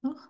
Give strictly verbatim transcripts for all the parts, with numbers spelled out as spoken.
Οχ.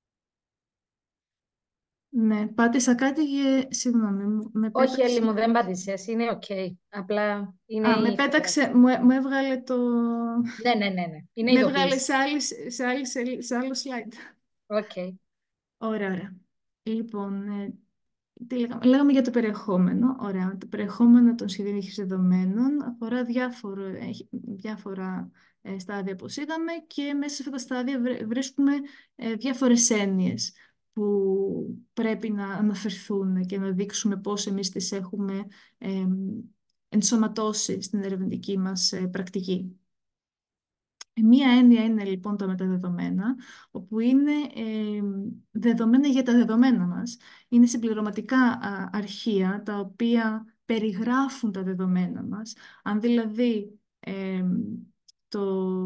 Ναι, πάτησα κάτι και συγγνώμη, μου- με Όχι, Έλλη πέταξε. μου, δεν πάτησες. Είναι οκ. Απλά είναι Α, με η πέταξε, φωτογραφία. μου, έ- μου έβγαλε το... Ναι, ναι, ναι, ναι. Είναι Με έβγαλε ειδοποίηση. σε, άλλη, σε, άλλη, σελί- σε άλλο slide. Οκ. Ωραία, ωραία. Λοιπόν, ε, τι λέγαμε, λέγαμε για το περιεχόμενο. Ωραία. Το περιεχόμενο των σχεδίων διαχείρισης δεδομένων αφορά διάφορο, έχει διάφορα ε, στάδια, όπως είδαμε, και μέσα σε αυτά τα στάδια βρε- βρίσκουμε ε, διάφορες έννοιες που πρέπει να αναφερθούν και να δείξουμε πώς εμείς τις έχουμε ε, ενσωματώσει στην ερευνητική μας ε, πρακτική. Μία έννοια είναι λοιπόν τα μεταδεδομένα, όπου είναι ε, δεδομένα για τα δεδομένα μας. Είναι συμπληρωματικά α, αρχεία τα οποία περιγράφουν τα δεδομένα μας. Αν δηλαδή ε, το...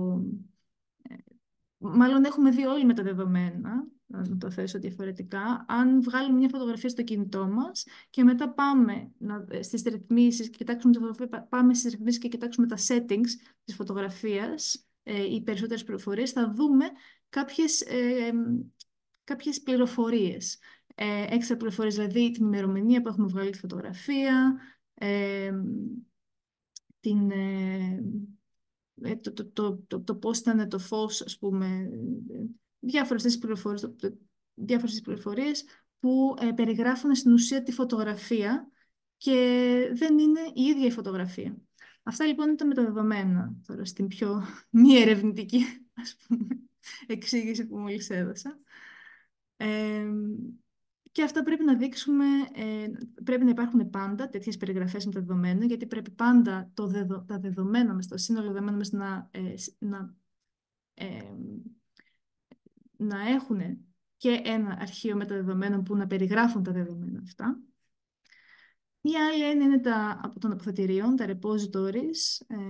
Μάλλον έχουμε δει όλοι με τα δεδομένα, να το θέσω διαφορετικά. Αν βγάλουμε μια φωτογραφία στο κινητό μας και μετά πάμε να, στις ρυθμίσεις και κοιτάξουμε τη φωτογραφία, πάμε στις ρυθμίσεις και κοιτάξουμε τα settings της φωτογραφίας, ε, οι περισσότερες πληροφορίες, θα δούμε κάποιες, ε, κάποιες πληροφορίες. Ε, έξτρα πληροφορίες, δηλαδή την ημερομηνία που έχουμε βγάλει τη φωτογραφία, ε, την, ε, ε, το, το, το, το, το πώς ήταν το φως, ας πούμε, ε, διάφορες τέτοιες πληροφορίες, το- το- διάφορες τέτοιες πληροφορίες που ε, περιγράφουν στην ουσία τη φωτογραφία και δεν είναι η ίδια η φωτογραφία. Αυτά λοιπόν είναι τα μεταδεδομένα, τώρα στην πιο μη ερευνητική, ας πούμε, εξήγηση που μόλις έδωσα. Ε, και αυτά πρέπει να δείξουμε, ε, πρέπει να υπάρχουν πάντα τέτοιες περιγραφές με τα δεδομένα, γιατί πρέπει πάντα το δεδο, τα δεδομένα μας, το σύνολο δεδομένων μας να, ε, σ- να, ε, να έχουν και ένα αρχείο μεταδεδομένων που να περιγράφουν τα δεδομένα αυτά. Μία άλλη έννοια είναι τα από των αποθετηρίων, τα repositories, ε,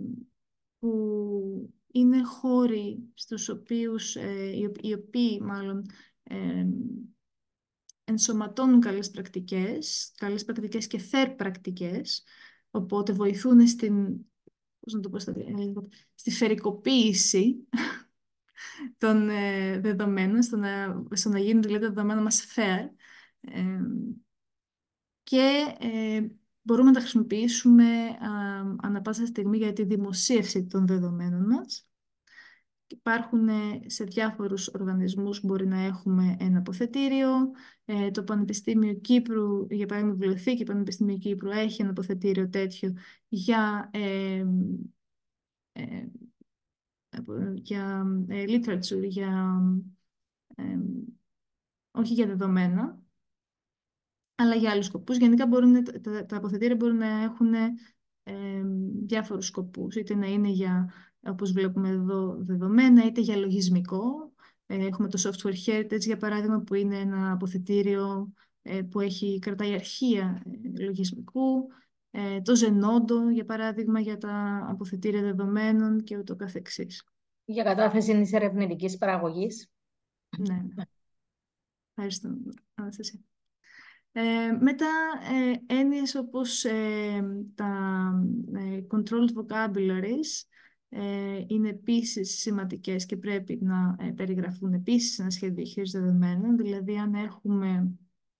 που είναι χώροι στους οποίους, ε, οι, οποίοι οι οποίοι μάλλον ε, ενσωματώνουν καλές πρακτικές, καλές πρακτικές και fair πρακτικές, οπότε βοηθούν στην, πώς να το πω στα ελληνικά, στη φερικοποίηση των ε, δεδομένων, στο να, στο να γίνουν δηλαδή τα δεδομένα μας fair, ε, και ε, μπορούμε να τα χρησιμοποιήσουμε α, ανά πάσα στιγμή για τη δημοσίευση των δεδομένων μας. Υπάρχουν ε, σε διάφορους οργανισμούς, μπορεί να έχουμε ένα αποθετήριο. Ε, το Πανεπιστήμιο Κύπρου, για παράδειγμα, η Βιβλιοθήκη Πανεπιστήμιο Κύπρου έχει ένα αποθετήριο τέτοιο για, ε, ε, για ε, literature, για, ε, όχι για δεδομένα, αλλά για άλλους σκοπούς. Γενικά μπορούν, τα, τα τα αποθετήρια μπορούν να έχουν ε, διάφορους σκοπούς, είτε να είναι για, όπως βλέπουμε εδώ, δεδομένα, είτε για λογισμικό. Ε, έχουμε το software heritage, για παράδειγμα, που είναι ένα αποθετήριο ε, που έχει, κρατάει αρχεία ε, λογισμικού. Ε, το Zenodo, για παράδειγμα, για τα αποθετήρια δεδομένων και ούτω καθεξής. Για κατάθεση της ερευνητικής παραγωγής. Ναι, ναι. Ευχαριστώ, Αναστασία. Ε, μετά, ε, έννοιες όπως ε, τα ε, controlled vocabularies ε, είναι επίσης σημαντικές και πρέπει να ε, περιγραφούν επίσης σε ένα σχέδιο διαχείρισης δεδομένων. Δηλαδή, αν έχουμε,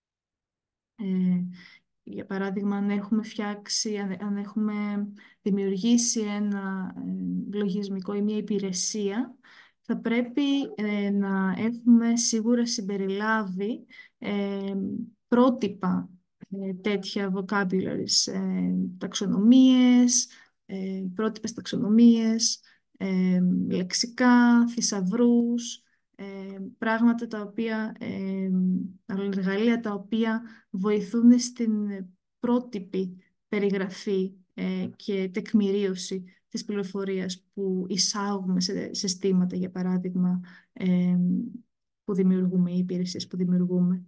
ε, για παράδειγμα, αν έχουμε φτιάξει, αν, αν έχουμε δημιουργήσει ένα ε, λογισμικό ή μια υπηρεσία, θα πρέπει ε, να έχουμε σίγουρα συμπεριλάβει ε, πρότυπα ε, τέτοια vocabularies, ε, ταξονομίες, ε, πρότυπες ταξονομίες, ε, λεξικά, θησαυρούς, ε, πράγματα τα οποία, ε, εργαλεία τα οποία βοηθούν στην πρότυπη περιγραφή ε, και τεκμηρίωση της πληροφορίας που εισάγουμε σε συστήματα, για παράδειγμα, ε, που δημιουργούμε, οι υπηρεσίες που δημιουργούμε.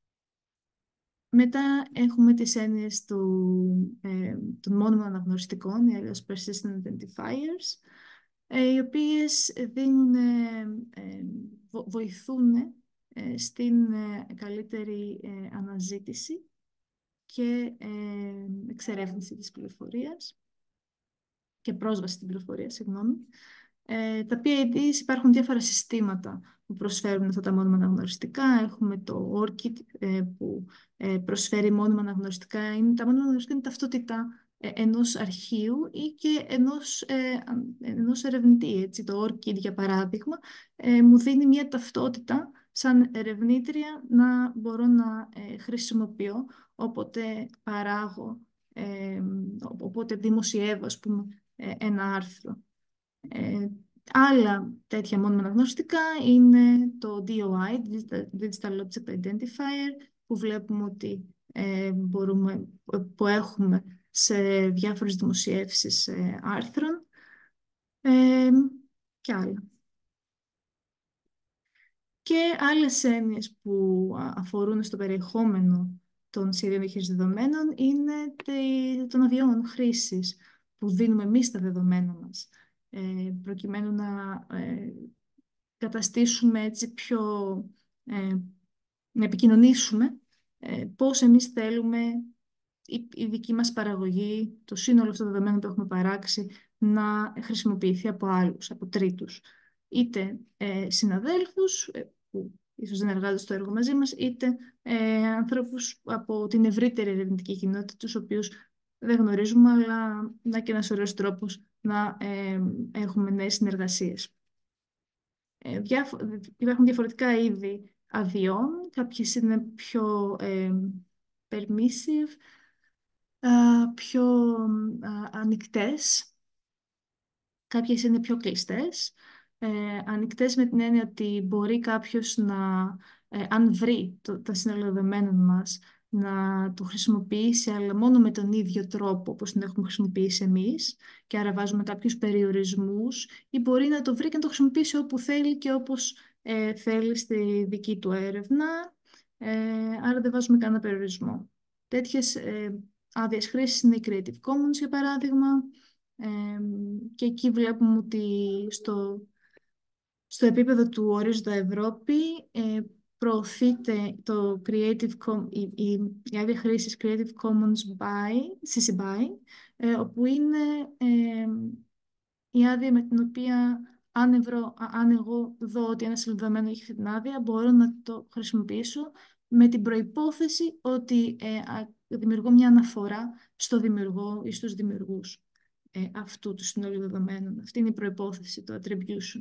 Μετά έχουμε τις έννοιες του, ε, των μόνιμων αναγνωριστικών, οι αλλιώς persistent identifiers, ε, οι οποίες δίνουν, ε, ε, βο- βοηθούν ε, στην ε, καλύτερη ε, αναζήτηση και ε, εξερεύνηση της πληροφορίας και πρόσβαση στην πληροφορία, συγγνώμη. Ε, τα πι έι ντι υπάρχουν διάφορα συστήματα που προσφέρουν αυτά τα μόνιμα αναγνωριστικά. Έχουμε το όρκιντ ε, που ε, προσφέρει μόνιμα αναγνωριστικά. Είναι, τα μόνιμα αναγνωριστικά είναι ταυτότητα ε, ενός αρχείου ή και ενός, ε, ενός ερευνητή. Έτσι. Το όρκιντ, για παράδειγμα, ε, μου δίνει μια ταυτότητα σαν ερευνήτρια να μπορώ να ε, χρησιμοποιώ όποτε παράγω, ε, όποτε δημοσιεύω, ας πούμε, ε, ένα άρθρο. Ε, Άλλα τέτοια μόνιμα αναγνωριστικά είναι το ντι ο άι, Digital Object Identifier, που βλέπουμε ότι ε, μπορούμε, που έχουμε σε διάφορες δημοσιεύσεις ε, άρθρων ε, και άλλα. Και άλλες έννοιες που αφορούν στο περιεχόμενο των σχεδίων διαχείρισης δεδομένων είναι των αδειών χρήσης που δίνουμε εμείς στα δεδομένα μας, ε, προκειμένου να ε, καταστήσουμε έτσι πιο, ε, να επικοινωνήσουμε ε, πώς εμείς θέλουμε η, η δική μας παραγωγή, το σύνολο αυτών των δεδομένων που έχουμε παράξει, να χρησιμοποιηθεί από άλλους, από τρίτους. Είτε ε, συναδέλφους, ε, που ίσως δεν εργάζονται στο έργο μαζί μας, είτε ε, ανθρώπους από την ευρύτερη ερευνητική κοινότητα, τους οποίους δεν γνωρίζουμε, αλλά να και ένας ωραίος τρόπος να ε, έχουμε νέες συνεργασίες. Ε, διάφο- Υπάρχουν διαφορετικά είδη αδειών. Κάποιες είναι πιο ε, permissive, α, πιο α, ανοιχτές. Κάποιες είναι πιο κλειστές. Ε, ανοιχτές με την έννοια ότι μπορεί κάποιος να, ε, αν βρει το, τα σύνολα δεδομένων μας, να το χρησιμοποιήσει, αλλά μόνο με τον ίδιο τρόπο όπως την έχουμε χρησιμοποιήσει εμείς, και άρα βάζουμε κάποιους περιορισμούς, ή μπορεί να το βρει και να το χρησιμοποιήσει όπου θέλει και όπως ε, θέλει στη δική του έρευνα, ε, άρα δεν βάζουμε κανένα περιορισμό. Τέτοιες ε, άδειες χρήσης είναι η Creative Commons, για παράδειγμα, ε, και εκεί βλέπουμε ότι στο, στο επίπεδο του ορίζοντα Ευρώπη ε, προωθείται το Creative Com- η, η, η άδεια χρήσης Creative Commons by, σι σι μπι άι, ε, όπου είναι ε, η άδεια με την οποία αν, ευρώ, αν εγώ δω ότι ένα δεδομένο έχει αυτή την άδεια, μπορώ να το χρησιμοποιήσω με την προϋπόθεση ότι ε, α, δημιουργώ μια αναφορά στο δημιουργό ή στους δημιουργούς ε, αυτού του συνόλου δεδομένων. Αυτή είναι η προϋπόθεση, το attribution.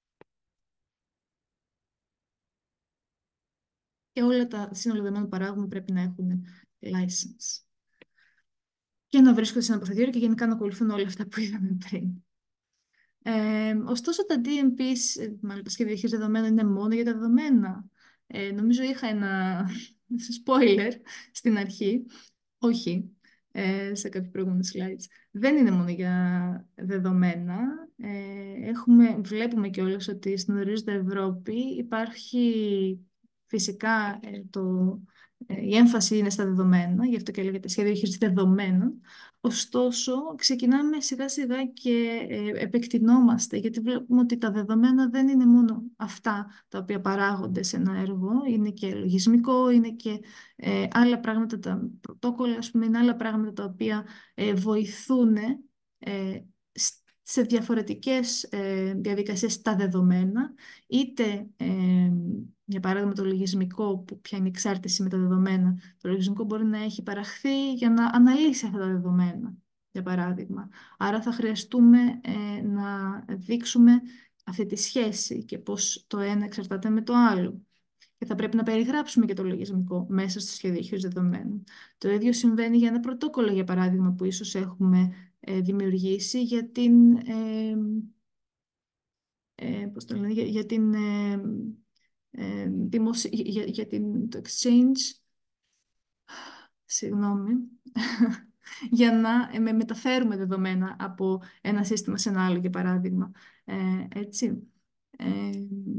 Και όλα τα σύνολα δεδομένων που παράγουμε πρέπει να έχουν license. Και να βρίσκονται σε ένα αποθετήριο και γενικά να ακολουθούν όλα αυτά που είδαμε πριν. Ε, ωστόσο, τα ντι εμ πις, ε, μάλλον τα σχέδια διαχείρισης δεδομένων, είναι μόνο για τα δεδομένα. Ε, νομίζω είχα ένα spoiler στην αρχή. Όχι, ε, σε κάποια προηγούμενα slides. Δεν είναι μόνο για δεδομένα. Ε, έχουμε, βλέπουμε κιόλας ότι στην ορίζοντα Ευρώπη υπάρχει φυσικά ε, το, ε, η έμφαση είναι στα δεδομένα, γι' αυτό και λέγεται σχέδιο διαχείρισης δεδομένων. Ωστόσο, ξεκινάμε σιγά σιγά και ε, επεκτηνόμαστε, γιατί βλέπουμε ότι τα δεδομένα δεν είναι μόνο αυτά τα οποία παράγονται σε ένα έργο, είναι και λογισμικό, είναι και ε, άλλα πράγματα, τα πρωτόκολλα, ας πούμε, είναι άλλα πράγματα τα οποία ε, βοηθούν ε, σ- σε διαφορετικές ε, διαδικασίες τα δεδομένα, είτε ε, για παράδειγμα το λογισμικό που πια είναι εξάρτηση με τα δεδομένα. Το λογισμικό μπορεί να έχει παραχθεί για να αναλύσει αυτά τα δεδομένα, για παράδειγμα. Άρα θα χρειαστούμε ε, να δείξουμε αυτή τη σχέση και πώς το ένα εξαρτάται με το άλλο. Και θα πρέπει να περιγράψουμε και το λογισμικό μέσα στο σχέδιο διαχείρισης δεδομένων. Το ίδιο συμβαίνει για ένα πρωτόκολλο, για παράδειγμα, που ίσως έχουμε ε, δημιουργήσει για την, ε, ε, πώς το λένε, για, για την, ε, ε, δημοσι... για, για την, το exchange, συγγνώμη, για να ε, με μεταφέρουμε δεδομένα από ένα σύστημα σε ένα άλλο, για παράδειγμα. Ε, έτσι. Ε,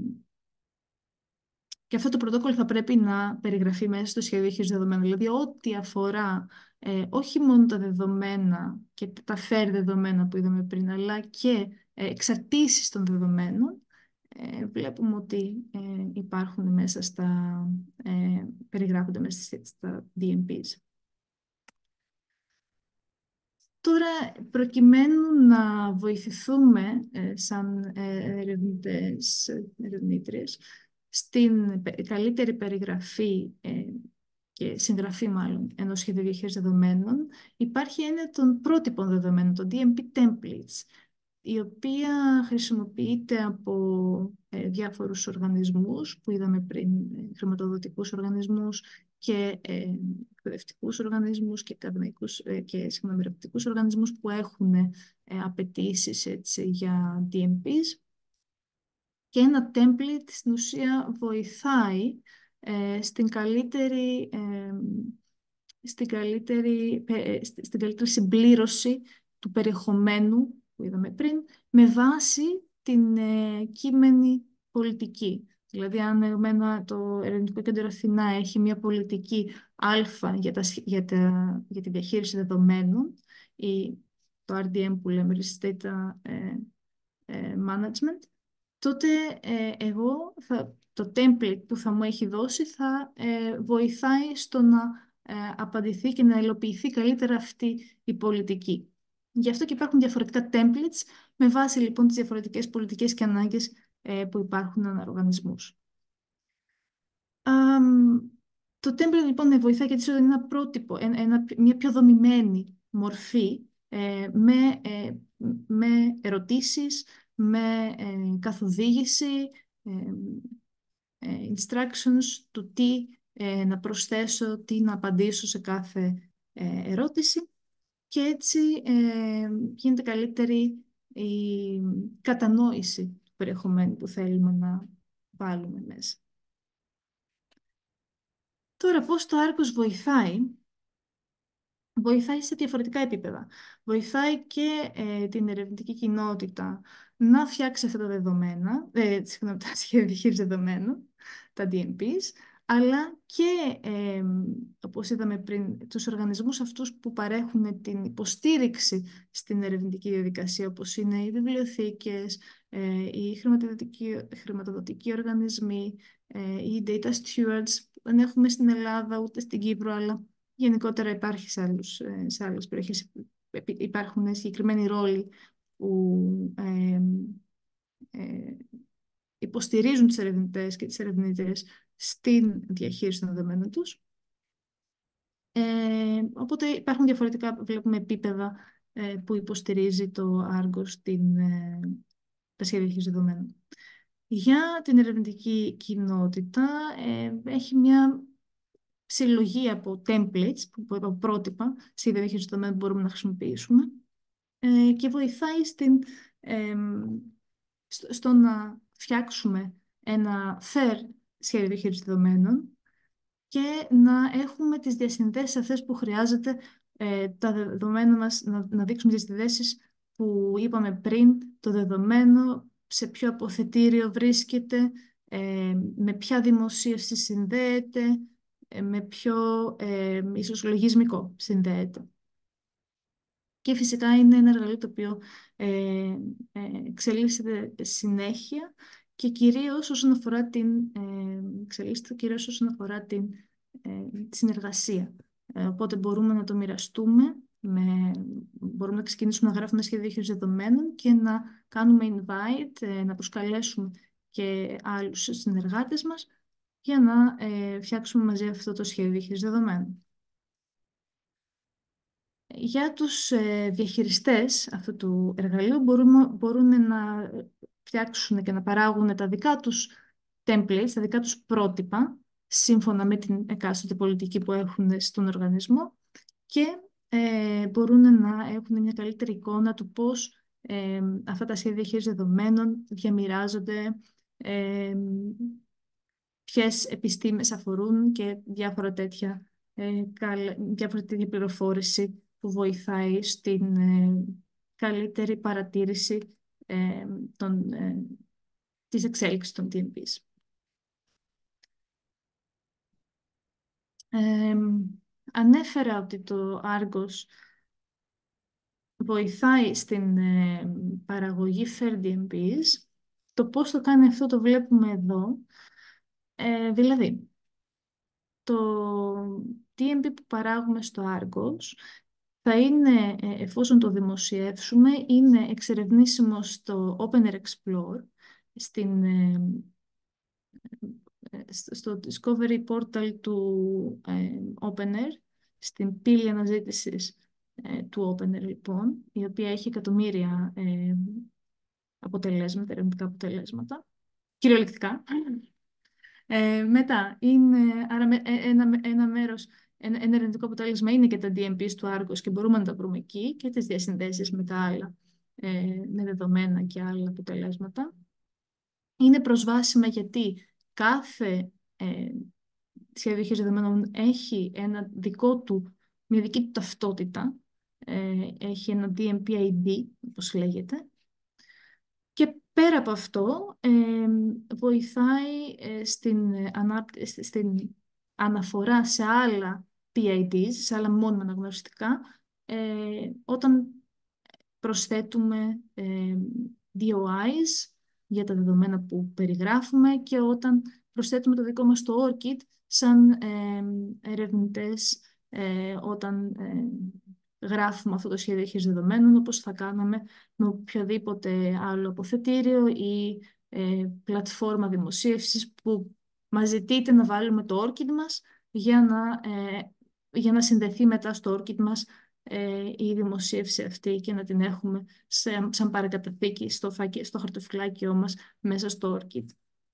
Και αυτό το πρωτόκολλο θα πρέπει να περιγραφεί μέσα στο σχέδιο διαχείρισης δεδομένων. Δηλαδή, ό,τι αφορά ε, όχι μόνο τα δεδομένα και τα fair δεδομένα που είδαμε πριν, αλλά και ε, εξαρτήσεις των δεδομένων, ε, βλέπουμε ότι ε, υπάρχουν μέσα στα, ε, περιγράφονται μέσα στα ντι εμ πις. Τώρα, προκειμένου να βοηθηθούμε ε, σαν ε, ερευνητές, ε, ερευνήτριες, στην πε- καλύτερη περιγραφή ε, και συγγραφή μάλλον ενός σχεδίου διαχείρισης δεδομένων, υπάρχει έννοια των πρότυπων δεδομένων, των ντι εμ πι templates, η οποία χρησιμοποιείται από ε, διάφορους οργανισμούς που είδαμε πριν, ε, χρηματοδοτικούς οργανισμούς και ε, εκπαιδευτικούς οργανισμούς και ακαδημαϊκούς ε, και συγγνώμη, ερευνητικούς οργανισμούς που έχουν ε, απαιτήσεις έτσι, για ντι εμ πις. Και ένα template στην ουσία βοηθάει ε, στην καλύτερη, ε, στην καλύτερη, ε, στη- στην καλύτερη συμπλήρωση του περιεχομένου που είδαμε πριν, με βάση την ε, κείμενη πολιτική. Δηλαδή, αν εμένα το Ερευνητικό Κέντρο Αθηνά έχει μια πολιτική Α για, τα, σχ- για, τα, για τη διαχείριση δεδομένων, ή το αρ ντι εμ που λέμε, Risk Data ε, ε, Management, τότε ε, εγώ θα, το template που θα μου έχει δώσει θα ε, βοηθάει στο να ε, απαντηθεί και να υλοποιηθεί καλύτερα αυτή η πολιτική. Γι' αυτό και υπάρχουν διαφορετικά templates με βάση λοιπόν τις διαφορετικές πολιτικές και ανάγκες ε, που υπάρχουν ανά οργανισμούς. Αμ, το template λοιπόν με βοηθάει γιατί είναι ένα πρότυπο, ένα, ένα- μια πιο δομημένη μορφή ε, με, ε, με ερωτήσεις, με ε, καθοδήγηση, ε, ε, instructions του τι ε, να προσθέσω, τι να απαντήσω σε κάθε ε, ερώτηση και έτσι ε, γίνεται καλύτερη η κατανόηση του περιεχομένου που θέλουμε να βάλουμε μέσα. Τώρα, πώς το Argos βοηθάει, βοηθάει σε διαφορετικά επίπεδα. Βοηθάει και ε, την ερευνητική κοινότητα να φτιάξει αυτά τα δεδομένα, ε, συγγνώμη, τα σχέδια διαχείρισης δεδομένων, τα ντι εμ πις, αλλά και, ε, όπως είδαμε πριν, τους οργανισμούς αυτούς που παρέχουν την υποστήριξη στην ερευνητική διαδικασία, όπως είναι οι βιβλιοθήκες, ε, οι χρηματοδοτικοί, χρηματοδοτικοί οργανισμοί, ε, οι data stewards, που δεν έχουμε στην Ελλάδα ούτε στην Κύπρο, αλλά γενικότερα υπάρχει σε, άλλους, ε, σε άλλες περιοχές. Επι- Υπάρχουν συγκεκριμένοι ρόλοι που ε, ε, υποστηρίζουν τις ερευνητές και τις ερευνήτριες στην διαχείριση των δεδομένων τους. Ε, οπότε υπάρχουν διαφορετικά, βλέπουμε, επίπεδα ε, που υποστηρίζει το Argos την, ε, τα σχέδια διαχείρισης δεδομένων. Για την ερευνητική κοινότητα ε, έχει μια συλλογή από templates, που- από πρότυπα, σχέδια διαχείρισης δεδομένων που μπορούμε να χρησιμοποιήσουμε ε, και βοηθάει στην, εμ, στο, στο να φτιάξουμε ένα fair σχέδιο διαχείρισης δεδομένων και να έχουμε τις διασυνδέσεις αυτές που χρειάζεται ε, τα δεδομένα μας, να, να δείξουμε τις διασυνδέσεις που είπαμε πριν, το δεδομένο, σε ποιο αποθετήριο βρίσκεται, ε, με ποια δημοσίευση συνδέεται, ε, με ποιο ε, ίσως λογισμικό συνδέεται. Και φυσικά είναι ένα εργαλείο το οποίο ε, ε, εξελίσσεται συνέχεια και κυρίως όσον αφορά την, ε, εξελίσσεται κυρίως όσον αφορά την ε, συνεργασία. Ε, οπότε μπορούμε να το μοιραστούμε, με, μπορούμε να ξεκινήσουμε να γράφουμε σχέδιο διαχείρισης δεδομένων και να κάνουμε invite, ε, να προσκαλέσουμε και άλλους συνεργάτες μας για να ε, φτιάξουμε μαζί αυτό το σχέδιο διαχείρισης δεδομένων. Για τους ε, διαχειριστές αυτού του εργαλείου μπορούμε, μπορούν να φτιάξουν και να παράγουν τα δικά τους templates, τα δικά τους πρότυπα, σύμφωνα με την εκάστοτε πολιτική που έχουν στον οργανισμό και ε, μπορούν να έχουν μια καλύτερη εικόνα του πώς ε, αυτά τα σχέδια διαχείρισης δεδομένων διαμοιράζονται, ε, ποιες επιστήμες αφορούν και διάφορα τέτοια, ε, καλ- διάφορα τέτοια πληροφόρηση που βοηθάει στην ε, καλύτερη παρατήρηση ε, των, ε, της εξέλιξης των ντι εμ πις. Ε, ανέφερα ότι το Argos βοηθάει στην ε, παραγωγή Fair ντι εμ πις. Το πώς το κάνει αυτό το βλέπουμε εδώ. Ε, δηλαδή, το ντι εμ πι που παράγουμε στο Argos θα είναι, ε, εφόσον το δημοσιεύσουμε, είναι εξερευνήσιμο στο Open Explore, στην, ε, ε, στο Discovery Portal του ε, Opener, στην πύλη αναζήτησης ε, του Opener, λοιπόν, η οποία έχει εκατομμύρια ε, αποτελέσματα, ερευνητικά αποτελέσματα, κυριολεκτικά. Ε, μετά, είναι, άρα με- ε, ένα, ένα μέρος, ένα, ένα ερευνητικό αποτέλεσμα είναι και τα ντι εμ πις του Argos και μπορούμε να τα βρούμε εκεί και τις διασυνδέσεις με τα άλλα, ε, με δεδομένα και άλλα αποτελέσματα. Είναι προσβάσιμα γιατί κάθε ε, σχέδιο διαχείρισης δεδομένων έχει ένα δικό του, μια δική του ταυτότητα, ε, έχει ένα ντι εμ πι άι ντι, όπως λέγεται. Και πέρα από αυτό, ε, βοηθάει ε, στην, ε, ανάπτυ- στη- στην αναφορά σε άλλα πι άι ντι, σε άλλα μόνιμα αναγνωριστικά, ε, όταν προσθέτουμε ε, ντι ο άις για τα δεδομένα που περιγράφουμε και όταν προσθέτουμε το δικό μας το ORCID σαν ε, ερευνητές ε, όταν ε, γράφουμε αυτό το σχέδιο διαχείρισης δεδομένων, όπως θα κάναμε με οποιοδήποτε άλλο αποθετήριο ή ε, πλατφόρμα δημοσίευσης που μας ζητείτε να βάλουμε το ORCID μας για να, ε, για να συνδεθεί μετά στο ORCID μας ε, η δημοσίευση αυτή και να την έχουμε σε, σαν παρακαταθήκη στο, φακ- στο χαρτοφυλάκιό μας μέσα στο ORCID.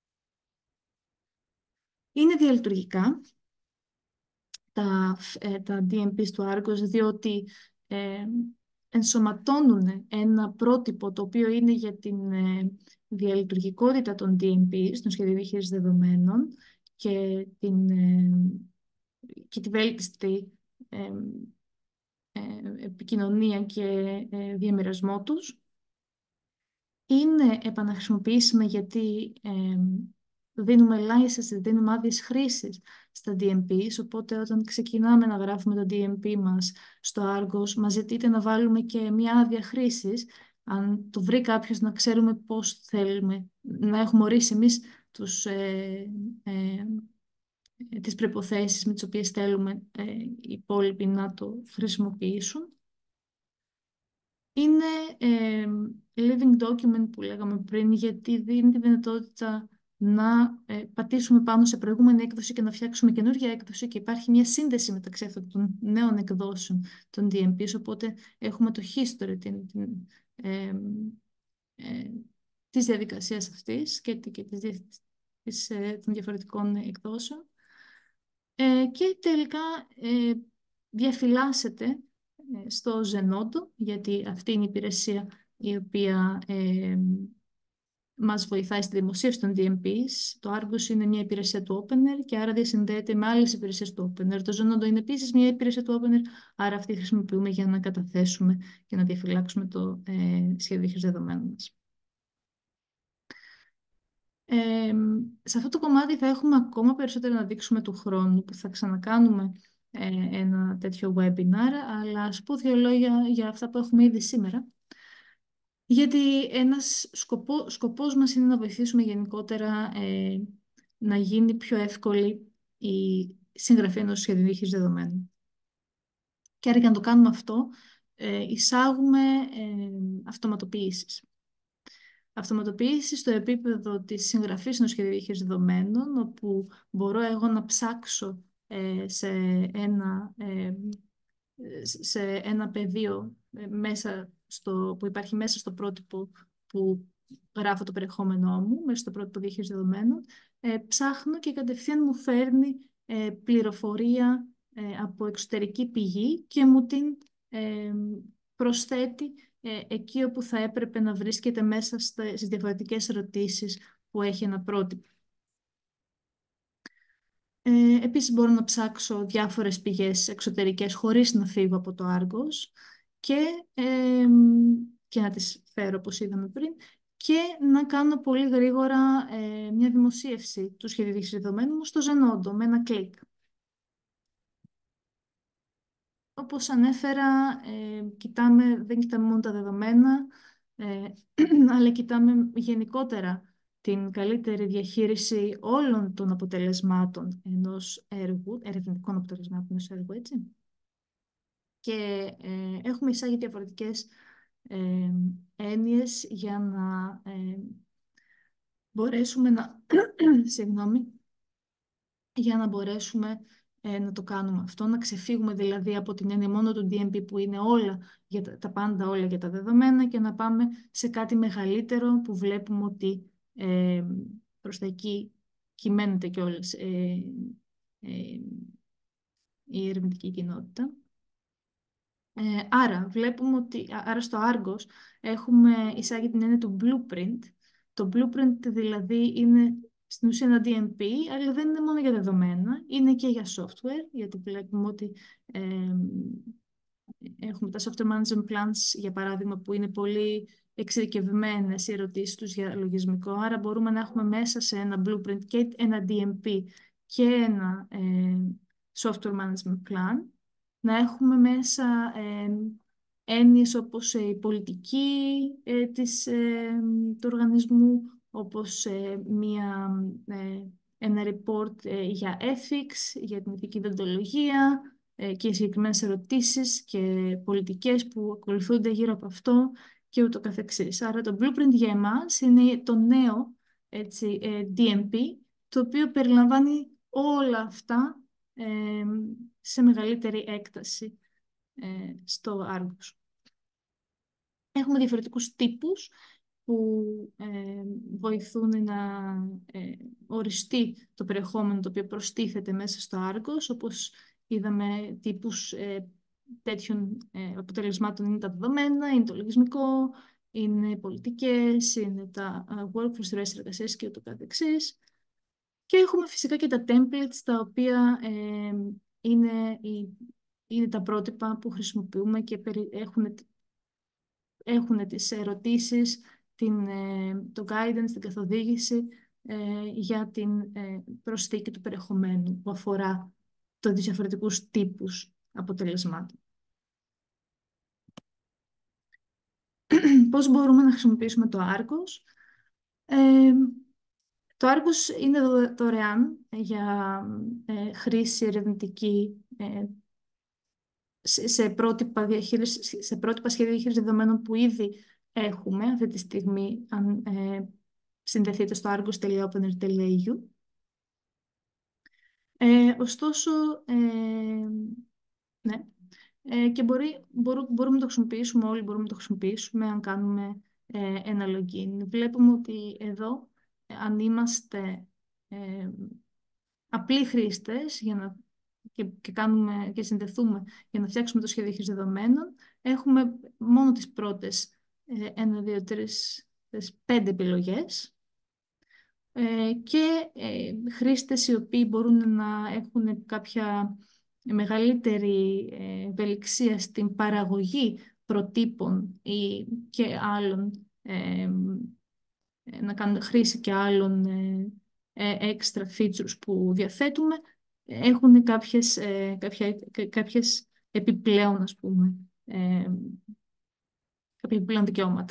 Είναι διαλειτουργικά τα, ε, τα ντι εμ πις του Argos, διότι ε, ενσωματώνουν ένα πρότυπο το οποίο είναι για την ε, διαλειτουργικότητα των ντι εμ πις, των σχεδίων διαχείρισης δεδομένων και την, ε, και τη βέλτιστη ε, ε, επικοινωνία και ε, διαμοιρασμό τους. Είναι επαναχρησιμοποιήσιμα γιατί ε, δίνουμε license, δίνουμε άδειες χρήσης στα ντι εμ πις, οπότε όταν ξεκινάμε να γράφουμε το ντι εμ πι μας στο Argos, μας ζητείτε να βάλουμε και μια άδεια χρήσης, αν το βρει κάποιος, να ξέρουμε πώς θέλουμε, να έχουμε ορίσει εμείς τους, ε, ε, ε, τις προϋποθέσεις με τις οποίες θέλουμε ε, οι υπόλοιποι να το χρησιμοποιήσουν. Είναι ε, living document που λέγαμε πριν, γιατί δίνει τη δυνατότητα να ε, πατήσουμε πάνω σε προηγούμενη έκδοση και να φτιάξουμε καινούργια έκδοση και υπάρχει μια σύνδεση μεταξύ αυτών των νέων εκδόσεων των ντι εμ πις, οπότε έχουμε το history την, την, ε, ε, της διαδικασίας αυτής και, και της, δια- της, ε, των διαφορετικών εκδόσεων. Ε, και τελικά ε, διαφυλάσσεται ε, στο Zenodo, γιατί αυτή είναι η υπηρεσία η οποία ε, μας βοηθάει στη δημοσίευση των ντι εμ πις. Το Argos είναι μια υπηρεσία του Opener και άρα διασυνδέεται με άλλες υπηρεσίες του Opener. Το Zenodo είναι επίσης μια υπηρεσία του Opener, άρα αυτή χρησιμοποιούμε για να καταθέσουμε και να διαφυλάξουμε το ε, σχέδιο διαχείρισης δεδομένων μας. Ε, σε αυτό το κομμάτι θα έχουμε ακόμα περισσότερο να δείξουμε του χρόνου που θα ξανακάνουμε ε, ένα τέτοιο webinar, αλλά ας πω δύο λόγια για αυτά που έχουμε ήδη σήμερα. Γιατί ένας σκοπό, σκοπός μας είναι να βοηθήσουμε γενικότερα ε, να γίνει πιο εύκολη η συγγραφή ενός σχεδίου διαχείρισης δεδομένων. Και άρα για να το κάνουμε αυτό, ε, εισάγουμε ε, αυτοματοποιήσεις. Αυτοματοποίηση στο επίπεδο της συγγραφής ενός σχεδίου διαχείρισης δεδομένων, όπου μπορώ εγώ να ψάξω ε, σε ένα, ε, σε ένα πεδίο ε, μέσα στο, που υπάρχει μέσα στο πρότυπο που γράφω το περιεχόμενό μου, μέσα στο πρότυπο διαχείρισης δεδομένων, ε, ψάχνω και κατευθείαν μου φέρνει ε, πληροφορία ε, από εξωτερική πηγή και μου την ε, προσθέτει ε, εκεί όπου θα έπρεπε να βρίσκεται μέσα στις διαφορετικές ερωτήσεις που έχει ένα πρότυπο. Ε, επίσης μπορώ να ψάξω διάφορες πηγές εξωτερικές χωρίς να φύγω από το Argos και, ε, και να τις φέρω όπως είδαμε πριν και να κάνω πολύ γρήγορα ε, μια δημοσίευση του σχεδίου διαχείρισης δεδομένων μου στο Zenodo με ένα κλικ. Όπως ανέφερα, ε, κοιτάμε, δεν κοιτάμε μόνο τα δεδομένα, ε, αλλά κοιτάμε γενικότερα την καλύτερη διαχείριση όλων των αποτελεσμάτων ενός έργου, ερευνητικών αποτελεσμάτων ενός έργου, έτσι. και ε, έχουμε εισάγει διαφορετικές ε, έννοιες για να ε, μπορέσουμε να... Συγγνώμη, για να μπορέσουμε ε, να το κάνουμε αυτό, να ξεφύγουμε δηλαδή από την έννοια μόνο του ντι εμ πι που είναι όλα, για τα, τα πάντα όλα για τα δεδομένα και να πάμε σε κάτι μεγαλύτερο που βλέπουμε ότι ε, προς τα εκεί κυμαίνεται κιόλας ε, ε, η ερευνητική κοινότητα. Ε, άρα, βλέπουμε ότι, άρα στο Argos έχουμε εισάγει την έννοια του blueprint. Το blueprint δηλαδή είναι στην ουσία ένα ντι εμ πι, αλλά δεν είναι μόνο για δεδομένα, είναι και για software, γιατί βλέπουμε ότι ε, έχουμε τα software management plans, για παράδειγμα, που είναι πολύ εξειδικευμένες οι ερωτήσεις τους για λογισμικό, άρα μπορούμε να έχουμε μέσα σε ένα blueprint και ένα ντι εμ πι και ένα ε, software management plan, να έχουμε μέσα ε, έννοιες όπως ε, η πολιτική ε, της, ε, του οργανισμού, όπως ε, μια, ε, ένα report ε, για ethics, για την ηθική δεοντολογία ε, και συγκεκριμένες ερωτήσεις και πολιτικές που ακολουθούνται γύρω από αυτό και ούτω καθεξής. Άρα το blueprint για εμάς είναι το νέο έτσι, ε, ντι εμ πι, το οποίο περιλαμβάνει όλα αυτά ε, σε μεγαλύτερη έκταση ε, στο Argos. Έχουμε διαφορετικούς τύπους που ε, βοηθούν να ε, οριστεί το περιεχόμενο το οποίο προστίθεται μέσα στο Argos, όπως είδαμε τύπους ε, τέτοιων ε, αποτελεσμάτων είναι τα δεδομένα, είναι το λογισμικό, είναι οι πολιτικές, είναι τα uh, workforce, ροές εργασίας και ούτω καθεξής. Και έχουμε φυσικά και τα templates, τα οποία ε, είναι, η, είναι τα πρότυπα που χρησιμοποιούμε και περι, έχουν, έχουν τις ερωτήσεις, την, ε, το guidance, την καθοδήγηση ε, για την ε, προσθήκη του περιεχομένου που αφορά τους διαφορετικούς τύπους αποτελεσμάτων. Πώς μπορούμε να χρησιμοποιήσουμε το Argos? Ε, Το Argos είναι δωρεάν για ε, χρήση ερευνητική ε, σε, σε, πρότυπα διαχείριση, σε πρότυπα σχέδια διαχείρισης δεδομένων που ήδη έχουμε αυτή τη στιγμή, αν ε, συνδεθείτε στο argos τελεία opener τελεία e u. Ε, ωστόσο, ε, ναι, ε, και μπορεί, μπορούμε, μπορούμε να το χρησιμοποιήσουμε όλοι, μπορούμε να το χρησιμοποιήσουμε αν κάνουμε ε, ένα login. Βλέπουμε ότι εδώ, ε, αν είμαστε ε, απλοί χρήστες για να, και, και, κάνουμε, και συνδεθούμε για να φτιάξουμε το σχέδιο διαχείρισης δεδομένων, έχουμε μόνο τις πρώτες ε, ένα, δύο, τρεις, πέντε επιλογές. Ε, και ε, χρήστες οι οποίοι μπορούν να έχουν κάποια μεγαλύτερη ε, ευελιξία στην παραγωγή προτύπων ή και άλλων, ε, να κάνουν χρήση και άλλων ε, ε, extra features που διαθέτουμε, έχουν κάποιες, ε, κάποια, κάποιες επιπλέον, ας πούμε, ε, κάποια επιπλέον δικαιώματα.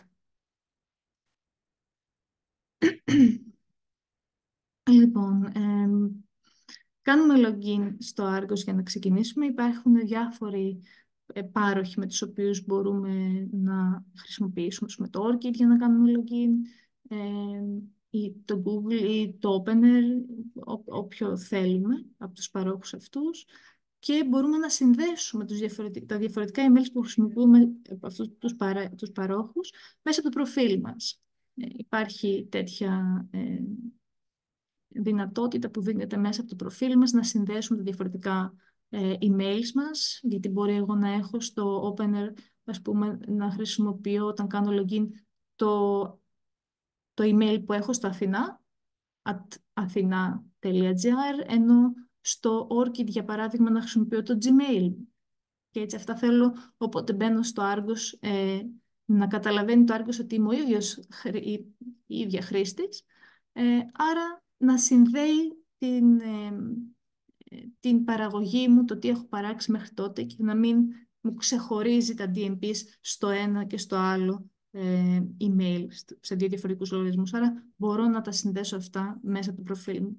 Λοιπόν, ε, κάνουμε login στο Argos για να ξεκινήσουμε. Υπάρχουν διάφοροι ε, πάροχοι με τους οποίους μπορούμε να χρησιμοποιήσουμε με το Orchid για να κάνουμε login, ε, ή το Google ή το Opener, ό, όποιο θέλουμε από τους παρόχους αυτούς. Και μπορούμε να συνδέσουμε τους διαφορετικ... τα διαφορετικά emails που χρησιμοποιούμε από αυτούς τους, παρά... τους παρόχους μέσα από το προφίλ μας. Ε, υπάρχει τέτοια ε, δυνατότητα που δίνεται μέσα από το προφίλ μας να συνδέσουμε τα διαφορετικά ε, emails μας, γιατί μπορεί εγώ να έχω στο Opener, ας πούμε, να χρησιμοποιώ όταν κάνω login το, το email που έχω στο Αθηνά, at athena.gr, ενώ στο Orchid, για παράδειγμα, να χρησιμοποιώ το Gmail. Και έτσι αυτά θέλω, όποτε μπαίνω στο Argos, ε, να καταλαβαίνει το Argos ότι είμαι ο ίδιος, η, η ίδια χρήστης, ε, άρα να συνδέει την, ε, την παραγωγή μου, το τι έχω παράξει μέχρι τότε και να μην μου ξεχωρίζει τα ντι εμ πις στο ένα και στο άλλο ε, email, σε δύο διαφορετικούς λογαριασμούς. Άρα μπορώ να τα συνδέσω αυτά μέσα από το προφίλ μου.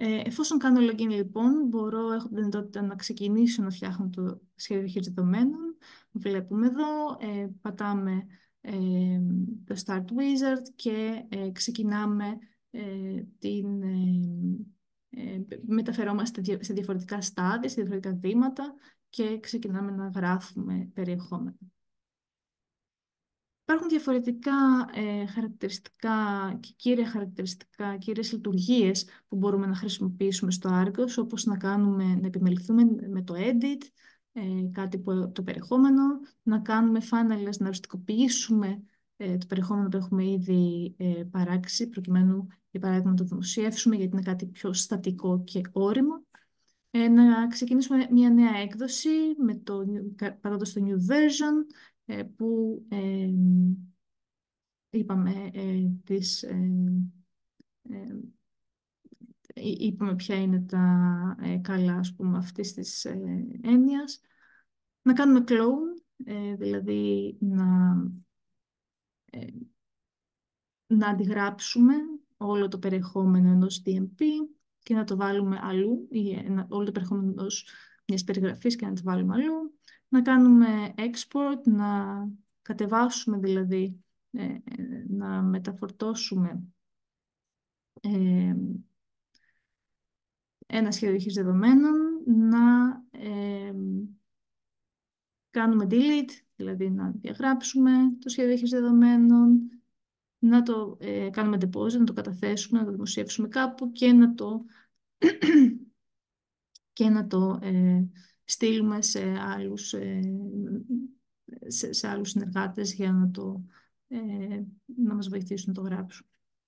Ε, εφόσον κάνω login, λοιπόν, μπορώ, έχω την δυνατότητα να ξεκινήσω να φτιάχνω το σχέδιο διαχείρισης δεδομένων. Βλέπουμε εδώ, ε, πατάμε ε, το Start Wizard και ε, ξεκινάμε ε, την... Ε, ε, μεταφερόμαστε σε διαφορετικά στάδια, σε διαφορετικά βήματα και ξεκινάμε να γράφουμε περιεχόμενο. Υπάρχουν διαφορετικά ε, χαρακτηριστικά και κύρια χαρακτηριστικά, κύριες λειτουργίες που μπορούμε να χρησιμοποιήσουμε στο Argos, όπως να, κάνουμε, να επιμεληθούμε με το edit, ε, κάτι που το περιεχόμενο, να κάνουμε finalize, να οριστικοποιήσουμε ε, το περιεχόμενο που έχουμε ήδη ε, παράξει, προκειμένου, για παράδειγμα, να το δημοσιεύσουμε, γιατί είναι κάτι πιο στατικό και όριμο. Ε, να ξεκινήσουμε μια νέα έκδοση, με το, πατώντας το new version, ε, που ε, είπαμε, ε, τις, ε, ε, είπαμε ποια είναι τα ε, καλά, ας πούμε, αυτής της ε, έννοιας. Να κάνουμε clone, ε, δηλαδή να, ε, να αντιγράψουμε όλο το περιεχόμενο ενός ντι εμ πι και να το βάλουμε αλλού, ή ένα, όλο το περιεχόμενο ενός μιας περιγραφής και να το βάλουμε αλλού. Να κάνουμε export, να κατεβάσουμε δηλαδή, ε, ε, να μεταφορτώσουμε ε, ένα σχέδιο διαχείρισης δεδομένων, να ε, κάνουμε delete, δηλαδή να διαγράψουμε το σχέδιο διαχείρισης δεδομένων, να το ε, κάνουμε deposit, να το καταθέσουμε, να το δημοσιεύσουμε κάπου και να το, και να το ε, στείλουμε σε άλλους, ε, σε, σε άλλους συνεργάτες για να, το, ε, να μας βοηθήσουν να το γράψουν.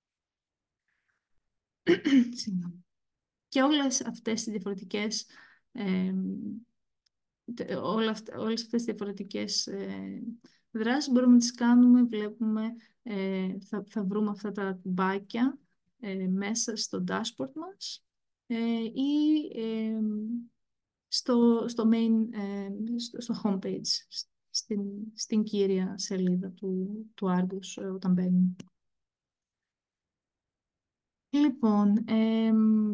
Και όλες αυτές τις διαφορετικές ε, όλα αυτα, όλες αυτές τις διαφορετικές ε, δράσεις μπορούμε να τις κάνουμε, βλέπουμε, ε, θα, θα βρούμε αυτά τα κουμπάκια ε, μέσα στο dashboard μας ε, ή ε, στο, στο main, ε, στο, στο homepage, στην, στην κύρια σελίδα του, του Argos ε, όταν μπαίνουμε. Λοιπόν, ε,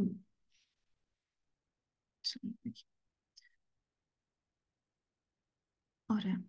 ωραία.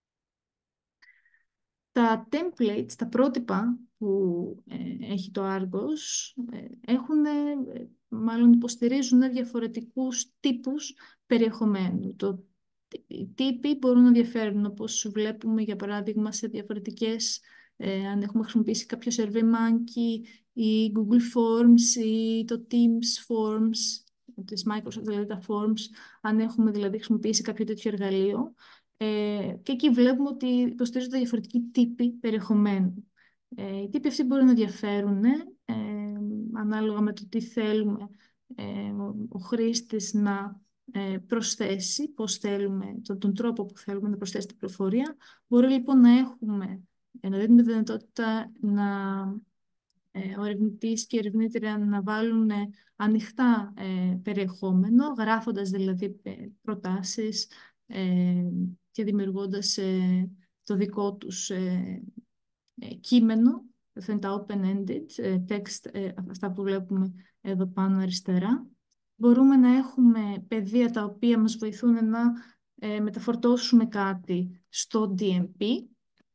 Τα templates, τα πρότυπα που ε, έχει το Argos, ε, έχουν, ε, μάλλον υποστηρίζουν διαφορετικούς τύπους περιεχομένου. Το, οι τύποι μπορούν να διαφέρουν, όπως βλέπουμε για παράδειγμα σε διαφορετικές, ε, αν έχουμε χρησιμοποιήσει κάποιο SurveyMonkey ή Google Forms ή το Teams Forms, της Microsoft, δηλαδή τα Forms, αν έχουμε δηλαδή χρησιμοποιήσει κάποιο τέτοιο εργαλείο. Ε, και εκεί βλέπουμε ότι υποστηρίζονται διαφορετικοί τύποι περιεχομένου. Ε, οι τύποι αυτοί μπορεί να διαφέρουν ε, ανάλογα με το τι θέλουμε ε, ο, ο χρήστης να ε, προσθέσει, πώς θέλουμε, τον, τον τρόπο που θέλουμε να προσθέσει την πληροφορία. Μπορεί λοιπόν να έχουμε, ε, να δίνουμε τη δυνατότητα να ε, ο ερευνητής και η ερευνήτρια να βάλουν ε, ανοιχτά ε, περιεχόμενο, γράφοντας δηλαδή ε, προτάσεις ε, και δημιουργώντας ε, το δικό τους ε, ε, κείμενο. Θα είναι τα open-ended ε, text, ε, αυτά που βλέπουμε εδώ πάνω αριστερά. Μπορούμε να έχουμε πεδία τα οποία μας βοηθούν να ε, μεταφορτώσουμε κάτι στο ντι εμ πι.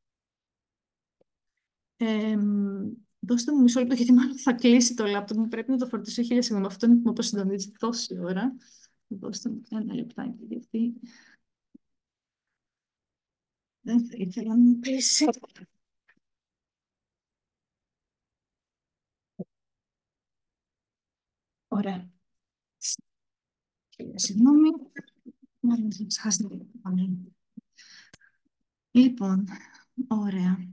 Ε, δώστε μου μισό λεπτό, γιατί μάλλον θα κλείσει το λάπτοπ μου. Πρέπει να το φορτίσω χίλια συγγνώμη. Αυτό είναι που με αποσυντονίζει τόση ώρα. Δώστε μου ένα λεπτάκι, γιατί δεν θα ήθελα να μου κλείσει. Ωραία. Χίλια συγγνώμη. Μάλλον θα ξεχάσετε. Λοιπόν, ωραία.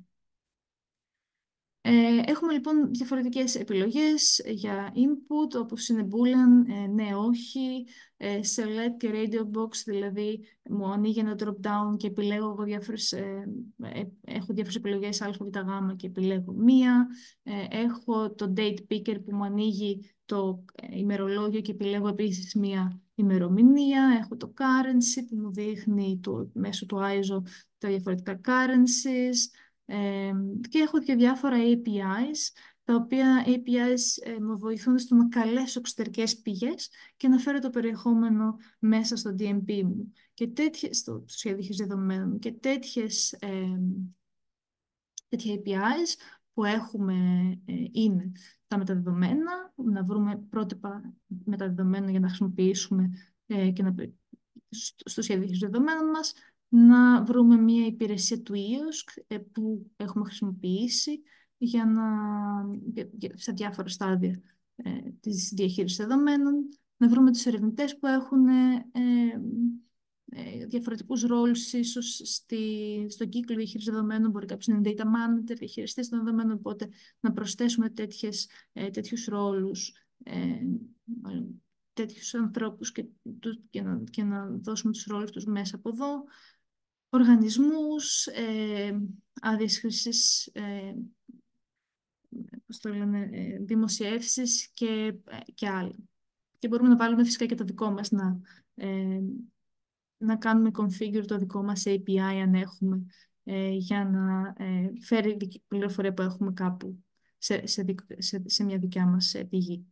Ε, έχουμε λοιπόν διαφορετικές επιλογές για input, όπως είναι boolean, ε, ναι, όχι, ε, select και radio box, δηλαδή μου ανοίγει ένα drop down και επιλέγω εγώ διάφορες, ε, ε, έχω διάφορες επιλογές α, β, γ και επιλέγω μία. Ε, έχω το date picker που μου ανοίγει το ε, ημερολόγιο και επιλέγω επίσης μία ημερομηνία. Έχω το currency που μου δείχνει το, μέσω του άι ες ο τα διαφορετικά currencies. Ε, και έχω και διάφορα έι πι άις τα οποία έι πι άις ε, με βοηθούν στο να καλέσω εξωτερικές πηγές και να φέρω το περιεχόμενο μέσα στο ντι εμ πι μου και τέτοιες, στο σχέδιο διαχείρισης δεδομένων και τέτοιες, ε, τέτοια έι πι άις που έχουμε ε, είναι τα μεταδεδομένα, να βρούμε πρότυπα μεταδεδομένων για να χρησιμοποιήσουμε ε, και να, στο, στο σχέδιο διαχείρισης δεδομένων μας, να βρούμε μια υπηρεσία του ίοσκ ε, που έχουμε χρησιμοποιήσει για να, για, για, σε διάφορα στάδια ε, της διαχείρισης δεδομένων, να βρούμε τους ερευνητές που έχουν ε, ε, διαφορετικούς ρόλους ίσως στη, στον κύκλο διαχείρισης δεδομένων. Μπορεί κάποιος να είναι data manager, διαχειριστής των δεδομένων, οπότε να προσθέσουμε τέτοιες, ε, τέτοιους ρόλους, ε, τέτοιους ανθρώπους και, και, να, και να δώσουμε τους ρόλους τους μέσα από εδώ. Οργανισμούς, ε, άδειες χρήσης, ε, πώς το λένε, ε, δημοσιεύσεις και, ε, και άλλα. Και μπορούμε να βάλουμε φυσικά και το δικό μας, να, ε, να κάνουμε configure το δικό μας έι πι άι αν έχουμε, ε, για να ε, φέρει πληροφορία που έχουμε κάπου σε, σε, σε, σε μια δικιά μας πηγή.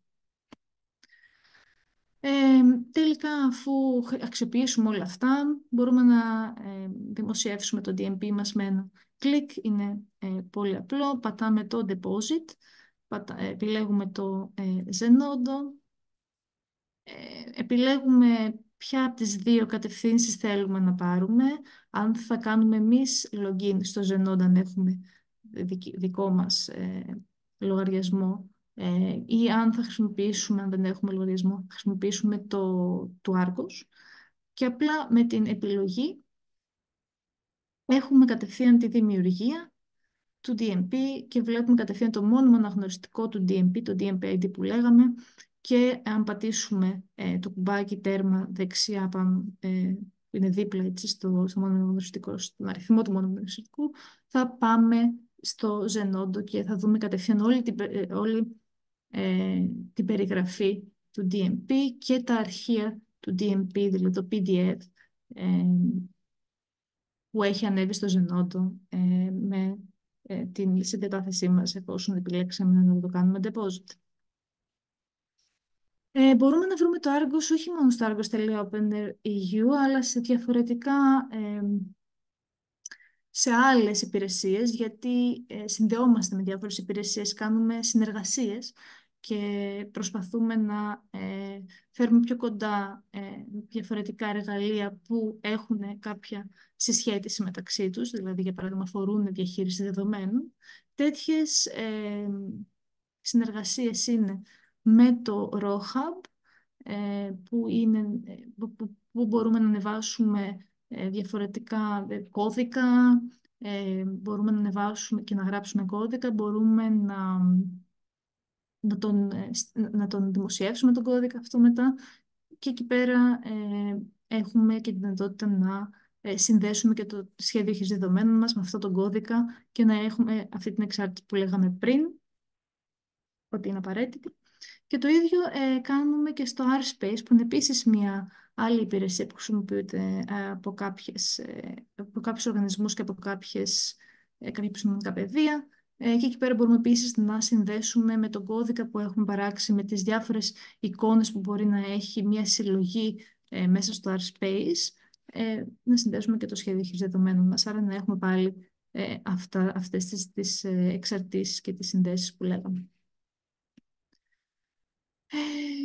Ε, τελικά, αφού αξιοποιήσουμε όλα αυτά, μπορούμε να ε, δημοσιεύσουμε το ντι εμ πι μας με ένα κλικ. Είναι ε, πολύ απλό. Πατάμε το deposit, πατά, ε, επιλέγουμε το ε, Zenodo, ε, επιλέγουμε ποια από τις δύο κατευθύνσεις θέλουμε να πάρουμε. Αν θα κάνουμε εμείς login στο Zenodo, αν έχουμε δικό μας ε, λογαριασμό, ε, ή αν θα χρησιμοποιήσουμε, αν δεν έχουμε λογαριασμό, θα χρησιμοποιήσουμε το του Argos, και απλά με την επιλογή έχουμε κατευθείαν τη δημιουργία του ντι εμ πι και βλέπουμε κατευθείαν το μόνιμο αναγνωριστικό του ντι εμ πι, το ντι εμ πι άι ντι που λέγαμε, και αν πατήσουμε ε, το κουμπάκι τέρμα δεξιά πάνω, ε, που είναι δίπλα έτσι, στο, στο μόνιμο αναγνωριστικό, στον αριθμό του μόνιμου αναγνωριστικού, θα πάμε στο Zenodo και θα δούμε κατευθείαν όλη την, ε, όλη, ε, την περιγραφή του ντι εμ πι και τα αρχεία του ντι εμ πι, δηλαδή το πι ντι εφ, ε, που έχει ανέβει στο Zenodo ε, με ε, την συγκατάθεσή μας, εφόσον επιλέξαμε να το κάνουμε deposit. Ε, μπορούμε να βρούμε το Argos όχι μόνο στο argos.opener.eu, αλλά σε διαφορετικά, ε, σε άλλες υπηρεσίες, γιατί ε, συνδεόμαστε με διάφορες υπηρεσίες, κάνουμε συνεργασίες και προσπαθούμε να ε, φέρουμε πιο κοντά ε, διαφορετικά εργαλεία που έχουν κάποια συσχέτιση μεταξύ τους, δηλαδή για παράδειγμα αφορούν διαχείριση δεδομένων. Τέτοιες ε, συνεργασίες είναι με το RawHub, ε, που, είναι, ε, που, που, που μπορούμε να ανεβάσουμε ε, διαφορετικά ε, κώδικα, ε, μπορούμε να ανεβάσουμε και να γράψουμε κώδικα, μπορούμε να, να, τον, ε, να τον δημοσιεύσουμε τον κώδικα αυτό μετά, και εκεί πέρα ε, έχουμε και τη δυνατότητα να ε, συνδέσουμε και το σχέδιο διαχείρισης δεδομένων μας με αυτόν τον κώδικα και να έχουμε αυτή την εξάρτηση που λέγαμε πριν, ότι είναι απαραίτητη. Και το ίδιο ε, κάνουμε και στο RSpace, που είναι επίσης μια άλλη υπηρεσία που χρησιμοποιείται ε, από, κάποιες, ε, από κάποιους οργανισμούς και από κάποιες, ε, κάποια επιστημονικά πεδία. Ε, και εκεί πέρα μπορούμε επίσης να συνδέσουμε με τον κώδικα που έχουμε παράξει, με τις διάφορες εικόνες που μπορεί να έχει μια συλλογή ε, μέσα στο RSpace, ε, να συνδέσουμε και το σχέδιο διαχείρισης δεδομένων μας. Άρα να έχουμε πάλι ε, αυτά, αυτές τις, τις ε, εξαρτήσεις και τις συνδέσεις που λέγαμε. Ε,